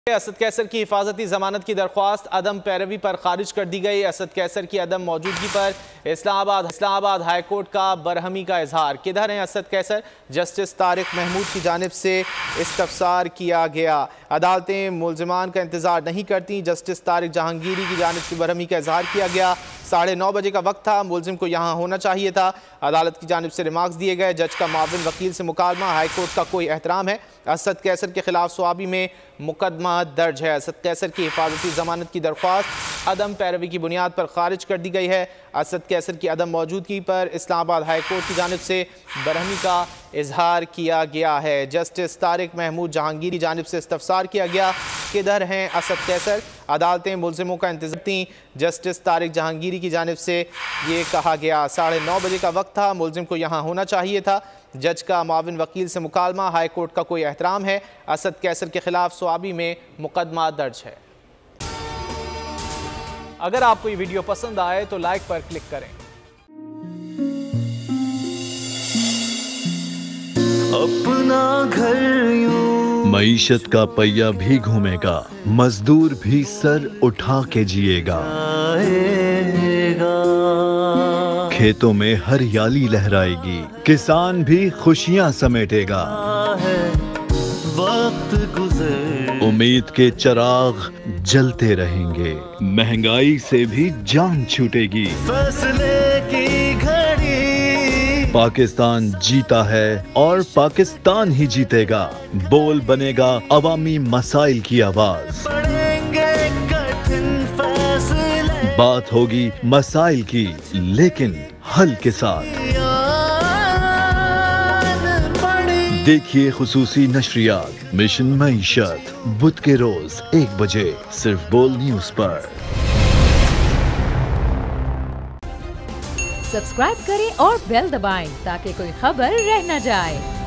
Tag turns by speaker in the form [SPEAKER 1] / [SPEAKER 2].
[SPEAKER 1] असद कैसर की हिफाजती जमानत की दरख्वास्त अदम पैरवी पर खारिज कर दी गई। असद कैसर की अदम मौजूदगी पर इस्लामाबाद हाई कोर्ट का बरहमी का इजहार। किधर हैं असद कैसर? जस्टिस तारिक महमूद की जानिब से इस्तफसार किया गया। अदालतें मुलजिमान का इंतजार नहीं करती। जस्टिस तारिक जहांगीरी की जानिब से बरहमी का इजहार किया गया। 9:30 बजे का वक्त था, मुलजिम को यहाँ होना चाहिए था। अदालत की जानिब से रिमार्क्स दिए गए। जज का माविन वकील से मुकालमा, हाई कोर्ट का कोई एहतराम है। असद कैसर के खिलाफ स्वाबी में मुकदमा दर्ज है। असद कैसर की हिफाजती जमानत की दरख्वास्त अदम पैरवी की बुनियाद पर खारिज कर दी गई है। असद कैसर की अदम मौजूदगी पर इस्लामाबाद हाई कोर्ट की जानिब से बरहमी का इजहार किया गया है। जस्टिस तारिक महमूद जहांगीरी की जानिब से इस्तफसार किया गया। किधर हैं असद कैसर? अदालतें मुलजिमों का इंतजार थी। जस्टिस तारिक जहांगीरी की जानिब से ये कहा गया। 9:30 बजे का वक्त था, मुलजिम को यहाँ होना चाहिए था। जज का माविन वकील से मुकालमा, हाई कोर्ट का कोई एहतराम है। असद कैसर के खिलाफ स्वाबी में मुकदमा दर्ज है। अगर आपको ये वीडियो पसंद आए तो लाइक पर क्लिक करें।
[SPEAKER 2] अपना घर यूं
[SPEAKER 3] मईशत का पहिया भी घूमेगा, मजदूर भी सर उठा के जिएगा। खेतों में हरियाली लहराएगी, किसान भी खुशियां समेटेगा।
[SPEAKER 2] वक्त गुजर
[SPEAKER 3] उम्मीद के चिराग जलते रहेंगे, महंगाई से भी जान छूटेगी।
[SPEAKER 2] फैसले की घड़ी
[SPEAKER 3] पाकिस्तान जीता है और पाकिस्तान ही जीतेगा। बोल बनेगा अवामी मसाइल की आवाज।
[SPEAKER 2] पड़ेंगे कठिन फैसले,
[SPEAKER 3] बात होगी मसाइल की, लेकिन हल के साथ। देखिए खुसूसी नशरियात मिशन मईशत, बुध के रोज 1 बजे सिर्फ बोल न्यूज पर।
[SPEAKER 4] सब्सक्राइब करें और बेल दबाएं ताकि कोई खबर रह न जाए।